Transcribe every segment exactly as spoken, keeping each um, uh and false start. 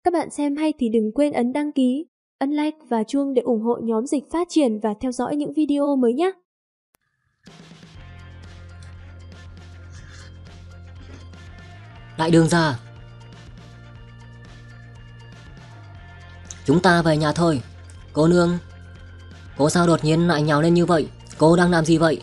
Các bạn xem hay thì đừng quên ấn đăng ký, ấn like và chuông để ủng hộ nhóm Dịch Phát Triển và theo dõi những video mới nhé. Đại đường gia, chúng ta về nhà thôi. Cô nương, cô sao đột nhiên lại nhào lên như vậy? Cô đang làm gì vậy?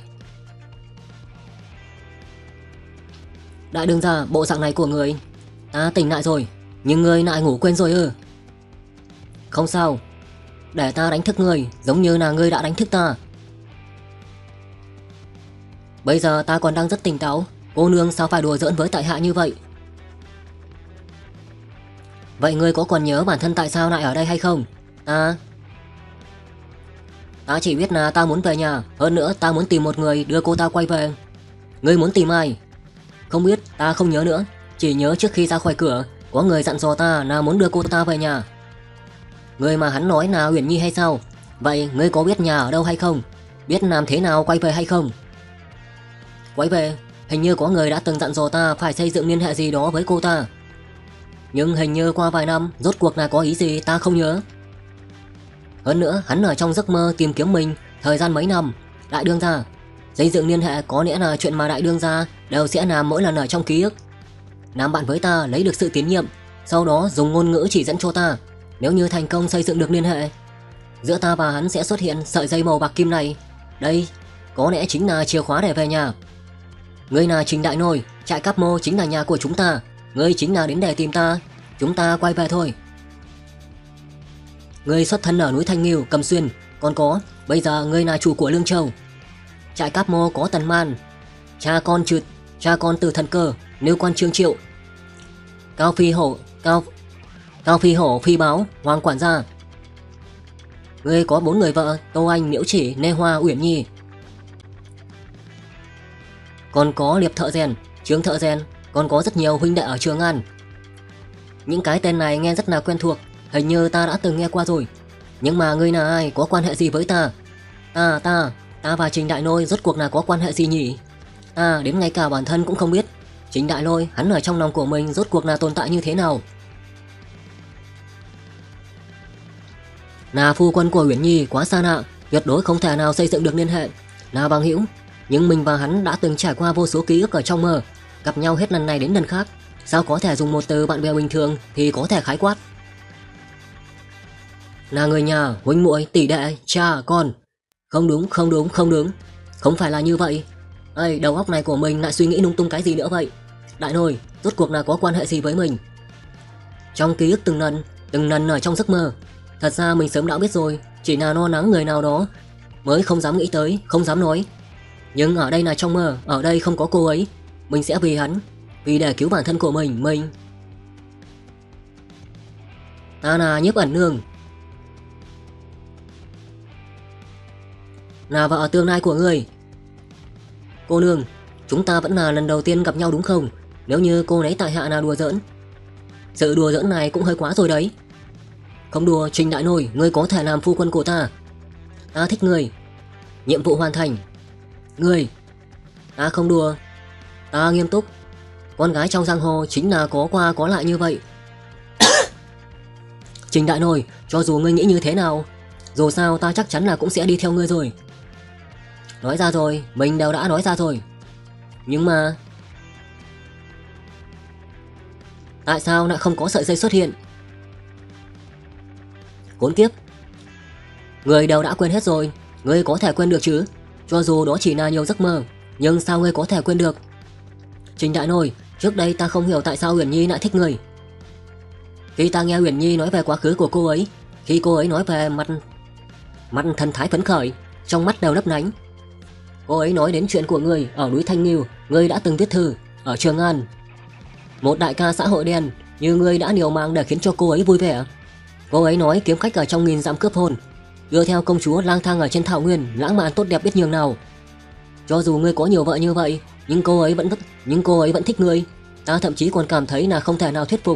Đại đường gia, bộ dạng này của người, ta tỉnh lại rồi, nhưng người lại ngủ quên rồi ư? Không sao, để ta đánh thức người, giống như là ngươi đã đánh thức ta. Bây giờ ta còn đang rất tỉnh táo, cô nương sao phải đùa giỡn với tại hạ như vậy? Vậy ngươi có còn nhớ bản thân tại sao lại ở đây hay không? Ta... Ta chỉ biết là ta muốn về nhà, hơn nữa ta muốn tìm một người đưa cô ta quay về. Ngươi muốn tìm ai? Không biết, ta không nhớ nữa. Chỉ nhớ trước khi ra khỏi cửa, có người dặn dò ta là muốn đưa cô ta về nhà. Người mà hắn nói là Uyển Nhi hay sao? Vậy ngươi có biết nhà ở đâu hay không? Biết làm thế nào quay về hay không? Quay về? Hình như có người đã từng dặn dò ta phải xây dựng liên hệ gì đó với cô ta. Nhưng hình như qua vài năm, rốt cuộc là có ý gì ta không nhớ. Hơn nữa, hắn ở trong giấc mơ tìm kiếm mình thời gian mấy năm. Đại đương gia, xây dựng liên hệ có nghĩa là chuyện mà đại đương gia đều sẽ làm mỗi lần ở trong ký ức. Làm bạn với ta, lấy được sự tín nhiệm, sau đó dùng ngôn ngữ chỉ dẫn cho ta. Nếu như thành công xây dựng được liên hệ, giữa ta và hắn sẽ xuất hiện sợi dây màu bạc kim này. Đây, có lẽ chính là chìa khóa để về nhà. Ngươi là Trình Đại Nôi, trại Cáp Mô chính là nhà của chúng ta. Ngươi chính là đến để tìm ta. Chúng ta quay về thôi. Ngươi xuất thân ở núi Thanh Nghiêu, Cầm Xuyên. Còn có, bây giờ ngươi là chủ của Lương Châu. Trại Cáp Mô có Tần Man, cha con Trượt, cha con Từ Thần Cơ, Nêu Quan Trương Triệu, Cao Phi Hổ, Cao Cao Phi Hổ, Phi Báo, Hoàng Quản gia. Ngươi có bốn người vợ: Tô Anh, Miễu Chỉ, Nê Hoa, Uyển Nhi. Còn có Liệp Thợ Rèn, Trương Thợ Rèn, còn có rất nhiều huynh đệ ở Trường An. Những cái tên này nghe rất là quen thuộc, hình như ta đã từng nghe qua rồi. Nhưng mà ngươi là ai, có quan hệ gì với ta? Ta, ta, ta và Trình Đại Nôi rốt cuộc là có quan hệ gì nhỉ? Ta đến ngay cả bản thân cũng không biết. Trình Đại Nôi, hắn ở trong lòng của mình rốt cuộc là tồn tại như thế nào? Là phu quân của Uyển Nhi quá xa lạ, tuyệt đối không thể nào xây dựng được liên hệ. Là bằng hữu, nhưng mình và hắn đã từng trải qua vô số ký ức ở trong mơ, gặp nhau hết lần này đến lần khác. Sao có thể dùng một từ bạn bè bình thường thì có thể khái quát? Là người nhà, huynh muội, tỷ đệ, cha, con. Không đúng, không đúng, không đúng. Không phải là như vậy. Ây, đầu óc này của mình lại suy nghĩ lung tung cái gì nữa vậy? Đại Nôi, rốt cuộc là có quan hệ gì với mình? Trong ký ức từng lần, từng lần ở trong giấc mơ, thật ra mình sớm đã biết rồi, chỉ là lo lắng người nào đó mới không dám nghĩ tới, không dám nói. Nhưng ở đây là trong mơ, ở đây không có cô ấy. Mình sẽ vì hắn, vì để cứu bản thân của mình, mình Ta là Nhiếp Ẩn Nương, là vợ tương lai của người. Cô nương, chúng ta vẫn là lần đầu tiên gặp nhau đúng không? Nếu như cô lấy tại hạ là đùa giỡn, sự đùa giỡn này cũng hơi quá rồi đấy. Không đùa, Trình Đại Nôi, ngươi có thể làm phu quân của ta. Ta thích ngươi. Nhiệm vụ hoàn thành. Ngươi, ta không đùa, ta nghiêm túc. Con gái trong giang hồ chính là có qua có lại như vậy. Trình Đại Nôi, cho dù ngươi nghĩ như thế nào, dù sao ta chắc chắn là cũng sẽ đi theo ngươi rồi. Nói ra rồi, mình đều đã nói ra rồi. Nhưng mà tại sao lại không có sợi dây xuất hiện? Khốn kiếp, người đều đã quên hết rồi. Ngươi có thể quên được chứ? Cho dù đó chỉ là nhiều giấc mơ, nhưng sao ngươi có thể quên được? Trình Đại Nôi, trước đây ta không hiểu tại sao Uyển Nhi lại thích người. Khi ta nghe Uyển Nhi nói về quá khứ của cô ấy, khi cô ấy nói về mặt mặt thần thái phấn khởi, trong mắt đều lấp lánh. Cô ấy nói đến chuyện của người ở núi Thanh Nghiêu, ngươi đã từng viết thư ở Trường An. Một đại ca xã hội đen như ngươi đã liều mạng để khiến cho cô ấy vui vẻ. Cô ấy nói kiếm cách ở trong nghìn dặm cướp hôn, đưa theo công chúa lang thang ở trên thảo nguyên, lãng mạn tốt đẹp biết nhường nào. Cho dù ngươi có nhiều vợ như vậy, nhưng cô ấy vẫn nhưng cô ấy vẫn thích ngươi. Ta thậm chí còn cảm thấy là không thể nào thuyết phục.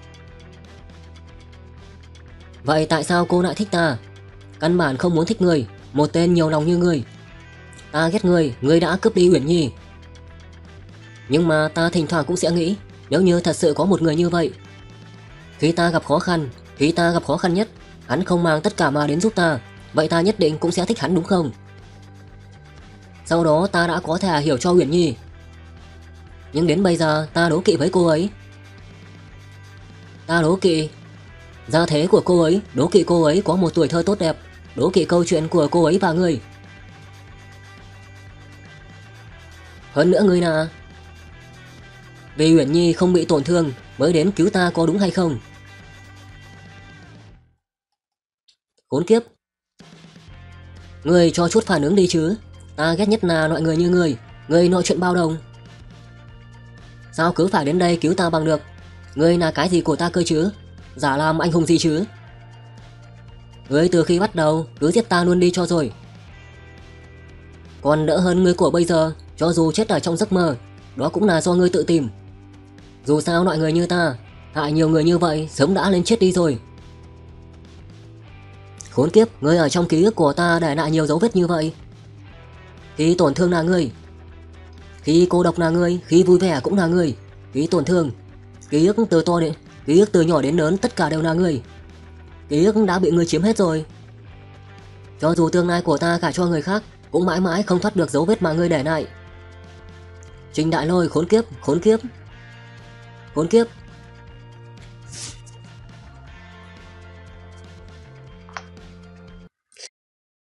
Vậy tại sao cô lại thích ta? Căn bản không muốn thích ngươi, một tên nhiều lòng như ngươi. Ta ghét ngươi, ngươi đã cướp đi Uyển Nhi. Nhưng mà ta thỉnh thoảng cũng sẽ nghĩ, nếu như thật sự có một người như vậy, Khi ta gặp khó khăn, khi ta gặp khó khăn nhất, hắn không mang tất cả mà đến giúp ta, vậy ta nhất định cũng sẽ thích hắn đúng không? Sau đó ta đã có thể hiểu cho Uyển Nhi. Nhưng đến bây giờ ta đố kỵ với cô ấy. Ta đố kỵ gia thế của cô ấy, đố kỵ cô ấy có một tuổi thơ tốt đẹp, đố kỵ câu chuyện của cô ấy và ngươi. Hơn nữa ngươi là vì Uyển Nhi không bị tổn thương mới đến cứu ta có đúng hay không? Khốn kiếp. Ngươi cho chút phản ứng đi chứ. Ta ghét nhất là loại người như ngươi. Ngươi nội chuyện bao đồng. Sao cứ phải đến đây cứu ta bằng được? Ngươi là cái gì của ta cơ chứ? Giả làm anh hùng gì chứ? Ngươi từ khi bắt đầu cứ giết ta luôn đi cho rồi. Còn đỡ hơn ngươi của bây giờ. Cho dù chết ở trong giấc mơ, đó cũng là do ngươi tự tìm. Dù sao loại người như ta hại nhiều người như vậy sớm đã lên chết đi rồi. Khốn kiếp, ngươi ở trong ký ức của ta để lại nhiều dấu vết như vậy. Khi tổn thương là ngươi, khi cô độc là ngươi, khi vui vẻ cũng là ngươi. Khi tổn thương, ký ức từ to đến ký ức từ nhỏ đến lớn tất cả đều là ngươi. Ký ức đã bị ngươi chiếm hết rồi. Cho dù tương lai của ta gả cho người khác, cũng mãi mãi không thoát được dấu vết mà ngươi để lại. Trình Đại Lôi, khốn kiếp, khốn kiếp, khốn kiếp.